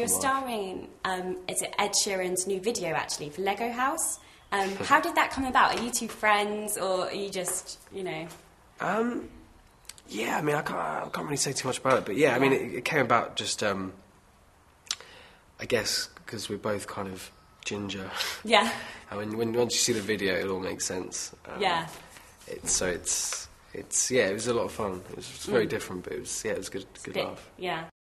You're starring, is it Ed Sheeran's new video, actually, for Lego House? How did that come about? Are you two friends, or are you just, you know... Yeah, I mean, I can't really say too much about it, but yeah, I mean, it came about just, I guess, because we're both kind of ginger. Yeah. And once you see the video, it all makes sense. Yeah. It was a lot of fun. It was very different, but it was good laugh. Yeah.